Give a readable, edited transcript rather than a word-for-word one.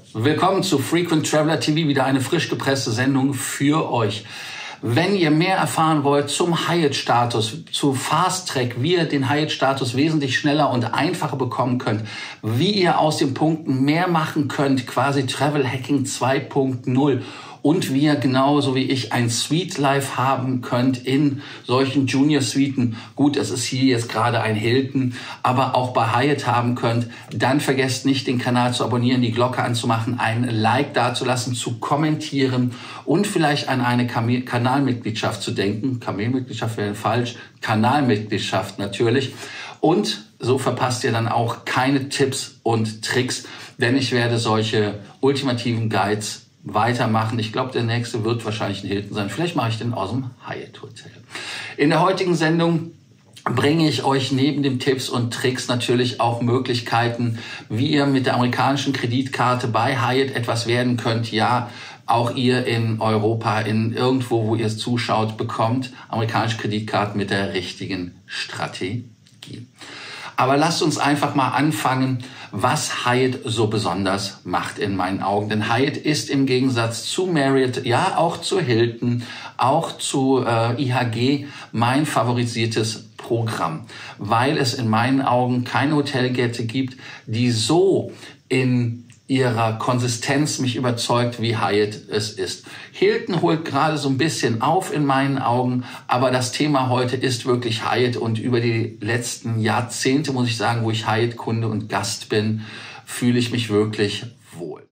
Willkommen zu Frequent Traveler TV, wieder eine frisch gepresste Sendung für euch. Wenn ihr mehr erfahren wollt zum Hyatt-Status, zu Fast Track, wie ihr den Hyatt-Status wesentlich schneller und einfacher bekommen könnt, wie ihr aus den Punkten mehr machen könnt, quasi Travel Hacking 2.0 und wie ihr genauso wie ich ein Suite Life haben könnt in solchen Junior-Suiten. Gut, es ist hier jetzt gerade ein Hilton, aber auch bei Hyatt haben könnt. Dann vergesst nicht, den Kanal zu abonnieren, die Glocke anzumachen, ein Like dazulassen, zu kommentieren und vielleicht an eine Kanalmitgliedschaft zu denken. Kamelmitgliedschaft wäre falsch, Kanalmitgliedschaft natürlich. Und so verpasst ihr dann auch keine Tipps und Tricks, denn ich werde solche ultimativen Guides weitermachen. Ich glaube, der nächste wird wahrscheinlich ein Hilton sein. Vielleicht mache ich den aus dem Hyatt Hotel. In der heutigen Sendung bringe ich euch neben den Tipps und Tricks natürlich auch Möglichkeiten, wie ihr mit der amerikanischen Kreditkarte bei Hyatt etwas werden könnt. Ja, auch ihr in Europa, in irgendwo, wo ihr es zuschaut, bekommt amerikanische Kreditkarten mit der richtigen Strategie. Aber lasst uns einfach mal anfangen, was Hyatt so besonders macht in meinen Augen. Denn Hyatt ist im Gegensatz zu Marriott, ja auch zu Hilton, auch zu IHG mein favorisiertes Programm. Weil es in meinen Augen keine Hotelkette gibt, die so in ihrer Konsistenz mich überzeugt, wie Hyatt es ist. Hilton holt gerade so ein bisschen auf in meinen Augen, aber das Thema heute ist wirklich Hyatt und über die letzten Jahrzehnte, muss ich sagen, wo ich Hyatt-Kunde und Gast bin, fühle ich mich wirklich wohl.